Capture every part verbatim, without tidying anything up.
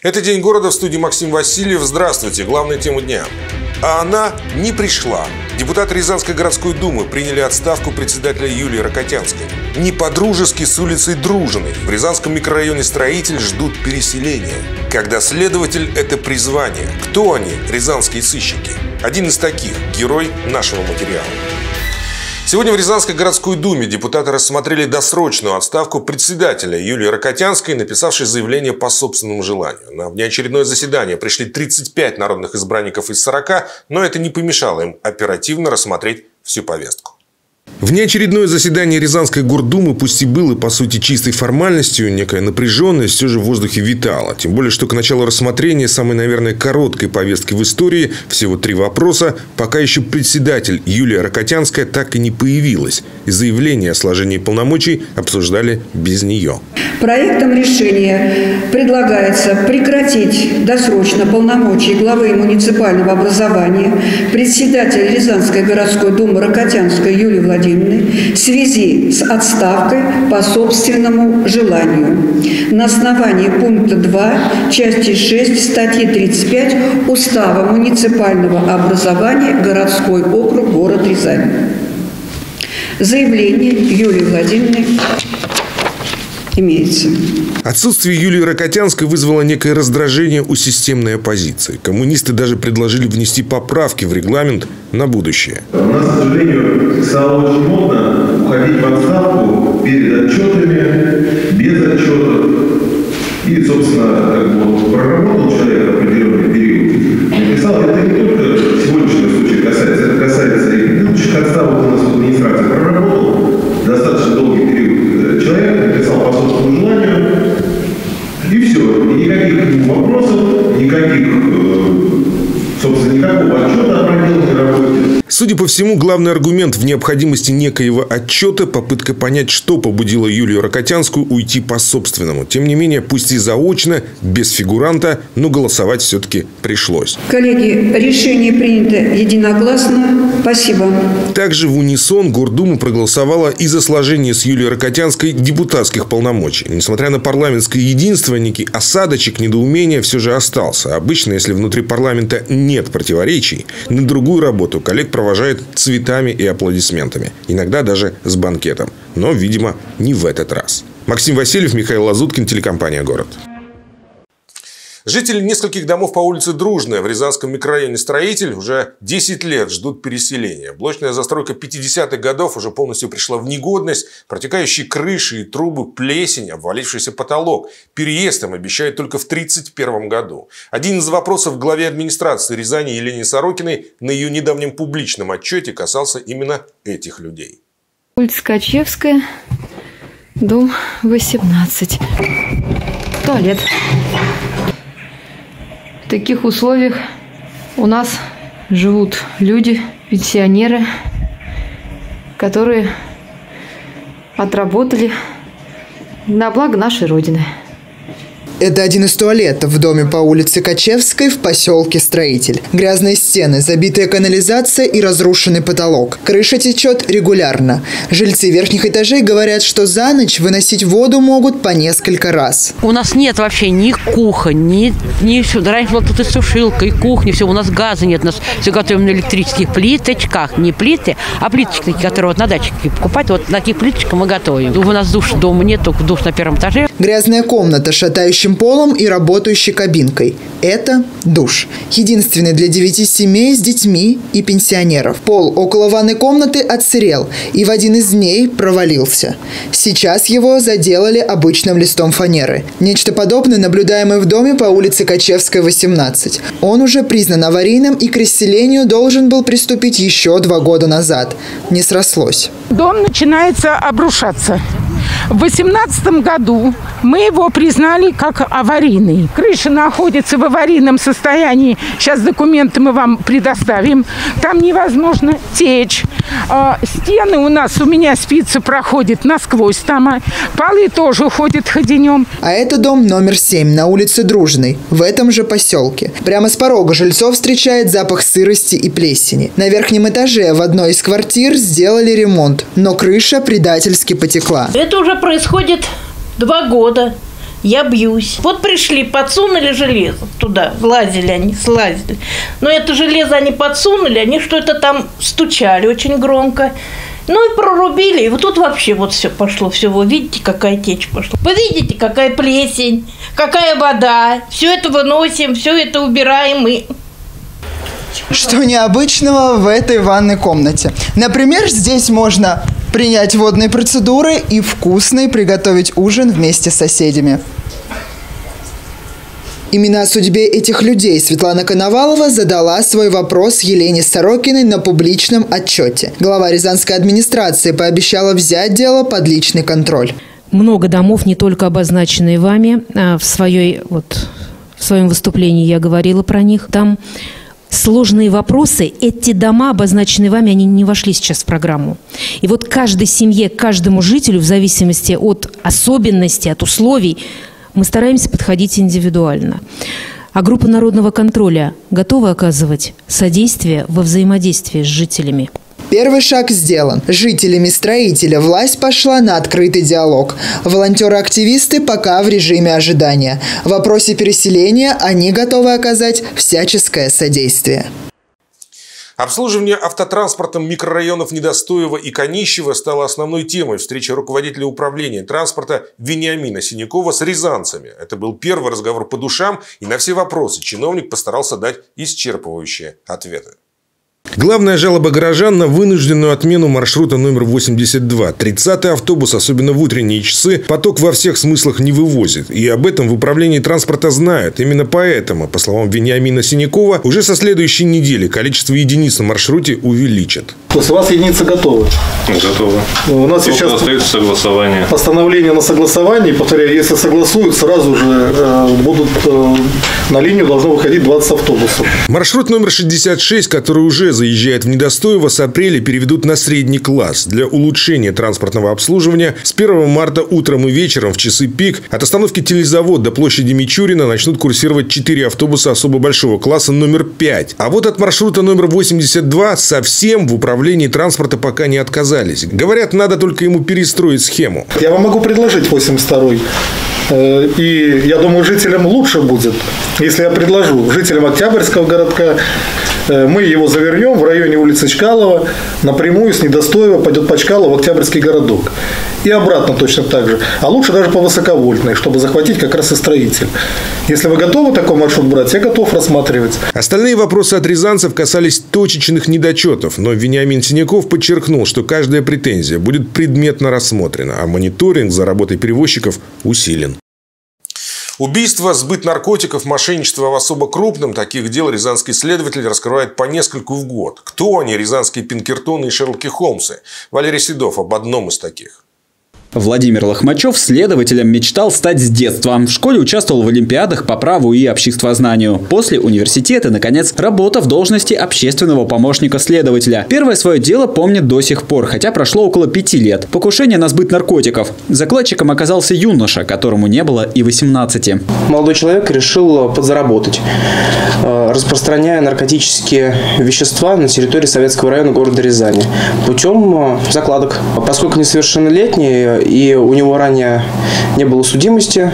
Это «День города», в студии Максим Васильев. Здравствуйте. Главная тема дня. А она не пришла. Депутаты Рязанской городской думы приняли отставку председателя Юлии Рокотянской. Не по-дружески с улицей Дружиной. В Рязанском микрорайоне Строитель ждут переселения. Когда следователь – это призвание. Кто они, рязанские сыщики? Один из таких – герой нашего материала. Сегодня в Рязанской городской думе депутаты рассмотрели досрочную отставку председателя Юлии Рокотянской, написавшей заявление по собственному желанию. На внеочередное заседание пришли тридцать пять народных избранников из сорока, но это не помешало им оперативно рассмотреть всю повестку. Внеочередное заседание Рязанской гордумы, пусть и было по сути чистой формальностью, некая напряженность все же в воздухе витала. Тем более, что к началу рассмотрения самой, наверное, короткой повестки в истории, всего три вопроса, пока еще председатель Юлия Рокотянская так и не появилась. И заявление о сложении полномочий обсуждали без нее. Проектом решения предлагается прекратить досрочно полномочия главы муниципального образования председателя Рязанской городской думы Рокотянской Юлии Владимировны в связи с отставкой по собственному желанию на основании пункта два части шесть статьи тридцать пять Устава муниципального образования городской округ город Рязань. Заявление Юлии Владимировны имеется. Отсутствие Юлии Рокотянской вызвало некое раздражение у системной оппозиции. Коммунисты даже предложили внести поправки в регламент на будущее. У нас, к сожалению, стало очень модно уходить в отставку перед отчетами, без отчетов. И, собственно, как бы проработал человек определенный период. Написал, это не только сегодняшнего случая касается, это касается и предыдущих отставок у нас в администрации. Проработал достаточно долгий период человек, написал по собственному желанию, и все. И никаких вопросов, никаких, собственно, никакого отчета о проделанной работе. Судя по всему, главный аргумент в необходимости некоего отчета – попытка понять, что побудило Юлию Рокотянскую уйти по собственному. Тем не менее, пусть и заочно, без фигуранта, но голосовать все-таки пришлось. Коллеги, решение принято единогласно. Спасибо. Также в унисон Гордума проголосовала и за сложение с Юлией Рокотянской депутатских полномочий. Несмотря на парламентское единство, некий осадочек недоумения все же остался. Обычно, если внутри парламента нет противоречий, на другую работу коллег провожает цветами и аплодисментами. Иногда даже с банкетом. Но, видимо, не в этот раз. Максим Васильев, Михаил Лазуткин, телекомпания «Город». Жители нескольких домов по улице Дружная в Рязанском микрорайоне Строитель уже десять лет ждут переселения. Блочная застройка пятидесятых годов уже полностью пришла в негодность. Протекающие крыши и трубы, плесень, обвалившийся потолок. Переезд им обещают только в тридцать первом году. Один из вопросов главе администрации Рязани Елене Сорокиной на ее недавнем публичном отчете касался именно этих людей. Улица Качевская, дом восемнадцать. Туалет. В таких условиях у нас живут люди, пенсионеры, которые отработали на благо нашей Родины. Это один из туалетов в доме по улице Качевской в поселке Строитель. Грязные стены, забитая канализация и разрушенный потолок. Крыша течет регулярно. Жильцы верхних этажей говорят, что за ночь выносить воду могут по несколько раз. У нас нет вообще ни кухонь, ни, ни сюда. Раньше была тут и сушилка, и кухня, все. У нас газа нет, у нас все готовим на электрических плиточках. Не плиты, а плиточки, которые вот на даче покупать. Вот на таких плиточках мы готовим. У нас душ дома нет, только душ на первом этаже. Грязная комната, шатающим полом и работающей кабинкой. Это душ. Единственный для девяти семей с детьми и пенсионеров. Пол около ванной комнаты отсырел и в один из дней провалился. Сейчас его заделали обычным листом фанеры. Нечто подобное наблюдаем и в доме по улице Качевская, восемнадцать. Он уже признан аварийным и к расселению должен был приступить еще два года назад. Не срослось. Дом начинается обрушаться. В две тысячи восемнадцатом году мы его признали как аварийный. Крыша находится в аварийном состоянии. Сейчас документы мы вам предоставим. Там невозможно течь. Стены у нас, у меня спица проходит насквозь там. Полы тоже ходят ходенем. А это дом номер семь на улице Дружной, в этом же поселке. Прямо с порога жильцов встречает запах сырости и плесени. На верхнем этаже в одной из квартир сделали ремонт, но крыша предательски потекла. Это уже происходит два года. я бьюсь. Вот пришли, подсунули железо туда, лазили они, слазили. Но это железо они подсунули, они что-то там стучали очень громко. Ну и прорубили, и вот тут вообще вот все пошло, все, вы видите, какая течь пошла. Вы видите, какая плесень, какая вода. Все это выносим, все это убираем и... Что необычного в этой ванной комнате? Например, здесь можно принять водные процедуры и вкусный приготовить ужин вместе с соседями. Именно о судьбе этих людей Светлана Коновалова задала свой вопрос Елене Сорокиной на публичном отчете. Глава Рязанской администрации пообещала взять дело под личный контроль. Много домов, не только обозначенные вами, а в, своей, вот, в своем выступлении я говорила про них. Там сложные вопросы. Эти дома, обозначенные вами, они не вошли сейчас в программу. И вот каждой семье, каждому жителю, в зависимости от особенностей, от условий, мы стараемся подходить индивидуально. А группа народного контроля готова оказывать содействие во взаимодействии с жителями? Первый шаг сделан. С жителями строителя власть пошла на открытый диалог. Волонтеры-активисты пока в режиме ожидания. В вопросе переселения они готовы оказать всяческое содействие. Обслуживание автотранспортом микрорайонов Недостоева и Конищева стало основной темой встречи руководителя управления транспорта Вениамина Синякова с рязанцами. Это был первый разговор по душам, и на все вопросы чиновник постарался дать исчерпывающие ответы. Главная жалоба горожан на вынужденную отмену маршрута номер восемьдесят два. тридцатый автобус, особенно в утренние часы, поток во всех смыслах не вывозит. И об этом в управлении транспорта знают. Именно поэтому, по словам Вениамина Синякова, уже со следующей недели количество единиц на маршруте увеличат. То есть у вас единицы готовы? Готовы. У нас Только сейчас остается согласование. Постановление на согласование. Повторяю, если согласуют, сразу же э, будут э, на линию должно выходить двадцать автобусов. Маршрут номер шестьдесят шесть, который уже заезжает в Недостоево, с апреля переведут на средний класс. Для улучшения транспортного обслуживания с первого марта утром и вечером в часы пик от остановки Телезавод до площади Мичурина начнут курсировать четыре автобуса особо большого класса номер пять. А вот от маршрута номер восемьдесят два совсем в управлении транспорта пока не отказались. Говорят, надо только ему перестроить схему. Я вам могу предложить восемьдесят второй. И я думаю, жителям лучше будет, если я предложу жителям Октябрьского городка. Мы его завернем в районе улицы Чкалова, напрямую с Недостоева пойдет по Чкалову в Октябрьский городок. И обратно точно так же. А лучше даже по высоковольтной, чтобы захватить как раз и строитель. Если вы готовы такой маршрут брать, я готов рассматривать. Остальные вопросы от рязанцев касались точечных недочетов. Но Вениамин Синяков подчеркнул, что каждая претензия будет предметно рассмотрена, а мониторинг за работой перевозчиков усилен. Убийство, сбыт наркотиков, мошенничество в особо крупном. Таких дел рязанский следователь раскрывает по нескольку в год. Кто они, рязанские Пинкертоны и Шерлоки Холмсы? Валерий Седов об одном из таких. Владимир Лохмачев следователем мечтал стать с детства. В школе участвовал в олимпиадах по праву и обществознанию. После университета, наконец, работа в должности общественного помощника следователя. Первое свое дело помнит до сих пор, хотя прошло около пяти лет. Покушение на сбыт наркотиков. Закладчиком оказался юноша, которому не было и восемнадцати. Молодой человек решил подзаработать, распространяя наркотические вещества на территории Советского района города Рязани путем закладок. Поскольку несовершеннолетний и у него ранее не было судимости,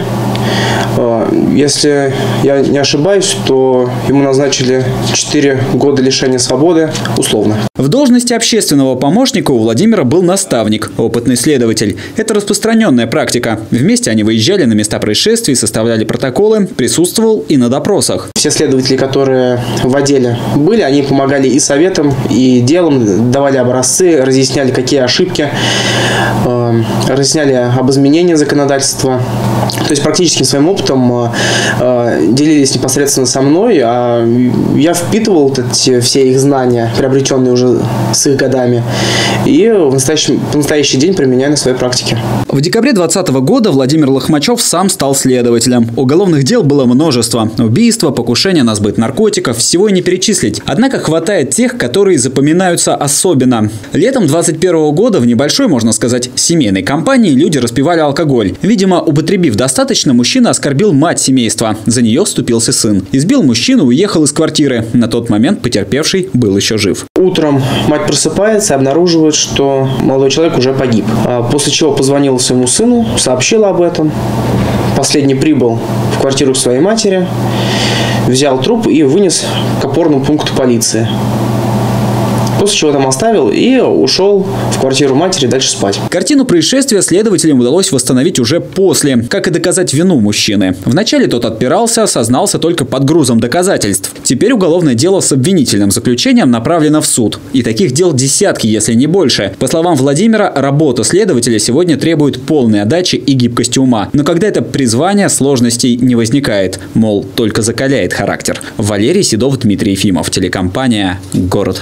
если я не ошибаюсь, то ему назначили четыре года лишения свободы условно. В должности общественного помощника у Владимира был наставник, опытный следователь. Это распространенная практика. Вместе они выезжали на места происшествий, составляли протоколы, присутствовал и на допросах. Все следователи, которые в отделе были, они помогали и советом, и делом, давали образцы, разъясняли, какие ошибки, разъясняли об изменении законодательства. То есть практически своим опытом делились непосредственно со мной, а я впитывал вот эти, все их знания, приобретенные уже с их годами, и в настоящий, в настоящий день применяю на своей практике. В декабре двадцатого года Владимир Лохмачев сам стал следователем. Уголовных дел было множество. Убийства, покушения на сбыт наркотиков, всего и не перечислить. Однако хватает тех, которые запоминаются особенно. Летом двадцать первого года в небольшой, можно сказать, семейной компании люди распивали алкоголь. Видимо, употребив достаточно, мужчина оскорбил мать семейства. За нее вступился сын. Избил мужчину, уехал из квартиры. На тот момент потерпевший был еще жив. Утром мать просыпается и обнаруживает, что молодой человек уже погиб. После чего позвонила своему сыну, сообщила об этом. последний прибыл в квартиру к своей матери, взял труп и вынес к опорному пункту полиции. После чего там оставил и ушел в квартиру матери дальше спать. Картину происшествия следователям удалось восстановить уже после, как и доказать вину мужчины. Вначале тот отпирался, сознался только под грузом доказательств. Теперь уголовное дело с обвинительным заключением направлено в суд. И таких дел десятки, если не больше. По словам Владимира, работа следователя сегодня требует полной отдачи и гибкости ума. Но когда это призвание, сложностей не возникает. Мол, только закаляет характер. Валерий Седов, Дмитрий Ефимов. Телекомпания «Город».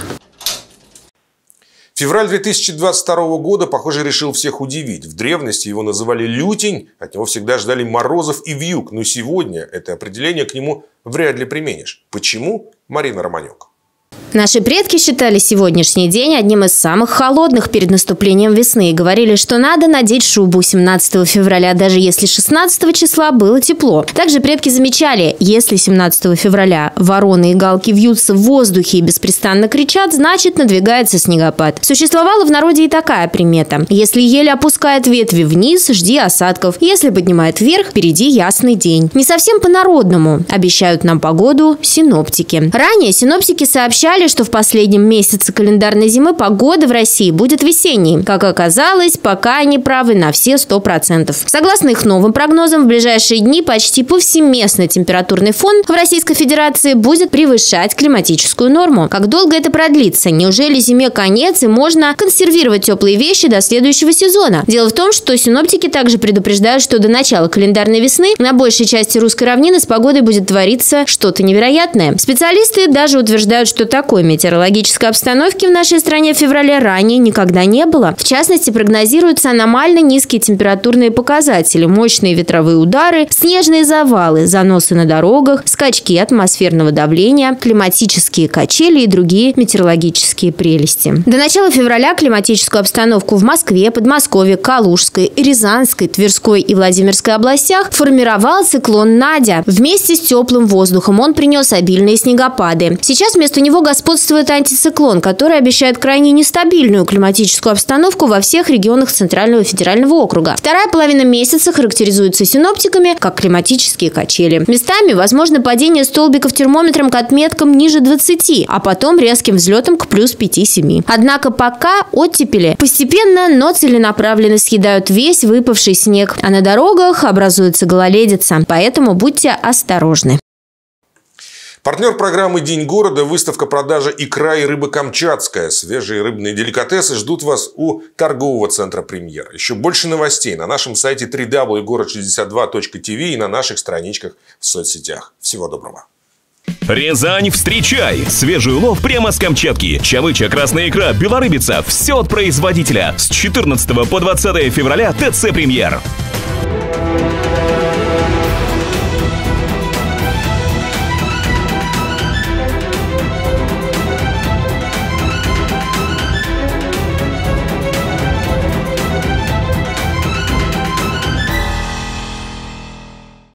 Февраль две тысячи двадцать второго года, похоже, решил всех удивить. В древности его называли лютень, от него всегда ждали морозов и вьюг. Но сегодня это определение к нему вряд ли применишь. Почему? Марина Романюк. Наши предки считали сегодняшний день одним из самых холодных перед наступлением весны и говорили, что надо надеть шубу семнадцатого февраля, даже если шестнадцатого числа было тепло. Также предки замечали, если семнадцатого февраля вороны и галки вьются в воздухе и беспрестанно кричат, значит надвигается снегопад. Существовала в народе и такая примета. Если ель опускает ветви вниз, жди осадков. Если поднимает вверх, впереди ясный день. Не совсем по-народному обещают нам погоду синоптики. Ранее синоптики сообщали, что в последнем месяце календарной зимы погода в России будет весенней. Как оказалось, пока они правы на все сто процентов. Согласно их новым прогнозам, в ближайшие дни почти повсеместно температурный фон в Российской Федерации будет превышать климатическую норму. Как долго это продлится? Неужели зиме конец и можно консервировать теплые вещи до следующего сезона? Дело в том, что синоптики также предупреждают, что до начала календарной весны на большей части русской равнины с погодой будет твориться что-то невероятное. Специалисты даже утверждают, что такой метеорологической обстановки в нашей стране в феврале ранее никогда не было. В частности, прогнозируются аномально низкие температурные показатели, мощные ветровые удары, снежные завалы, заносы на дорогах, скачки атмосферного давления, климатические качели и другие метеорологические прелести. До начала февраля климатическую обстановку в Москве, Подмосковье, Калужской, Рязанской, Тверской и Владимирской областях формировал циклон Надя. Вместе с теплым воздухом он принес обильные снегопады. Сейчас вместо него господствует антициклон, который обещает крайне нестабильную климатическую обстановку во всех регионах Центрального федерального округа. Вторая половина месяца характеризуется синоптиками как климатические качели. Местами возможно падение столбиков термометром к отметкам ниже двадцати, а потом резким взлетом к плюс пяти-семи. Однако пока оттепели постепенно, но целенаправленно съедают весь выпавший снег, а на дорогах образуется гололедица, поэтому будьте осторожны. Партнер программы «День города» – выставка продажи икра и рыбы «Камчатская». Свежие рыбные деликатесы ждут вас у торгового центра «Премьер». Еще больше новостей на нашем сайте дабл ю дабл ю дабл ю точка город шестьдесят два точка ти ви и на наших страничках в соцсетях. Всего доброго. Рязань, встречай! Свежий улов прямо с Камчатки. Чавыча, красная икра, белорыбица – все от производителя. С четырнадцатого по двадцатое февраля ТЦ «Премьер».